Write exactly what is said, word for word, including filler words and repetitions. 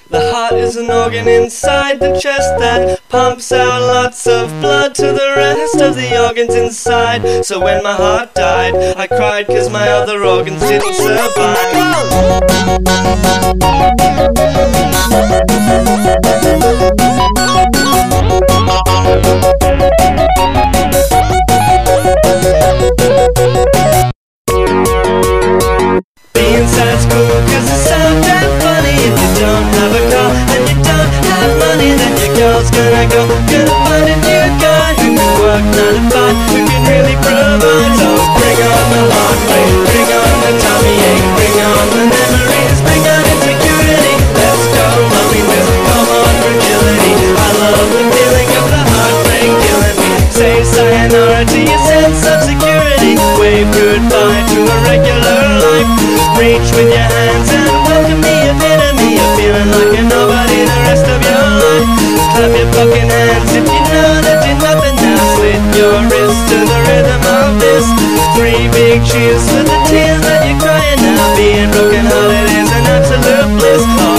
The heart is an organ inside the chest that pumps out lots of blood to the rest of the organs inside. So when my heart died, I cried cause my other organs didn't survive. Being sad's cool cause it's so damn funny. If you don't have a car and you don't have money, then your girl's gonna go, gonna find a new guy who can work nine to five, who can really provide. So bring on the heartbreak, bring on the tummy ache, bring on the memories, bring on insecurity. Let's go loneliness, come on fragility. I love the feeling of the heartbreak killing me. Say sayonara to your sense of security. Wave goodbye to a regular life. Reach with your hands and welcome me, a bit of me. You're feeling like you're nobody the rest of your life. Clap your fucking hands if you know that you're nothing now. Slit your wrist to the rhythm of this. Three big cheers for the tears that you're crying now. Being broken hearted is an absolute bliss.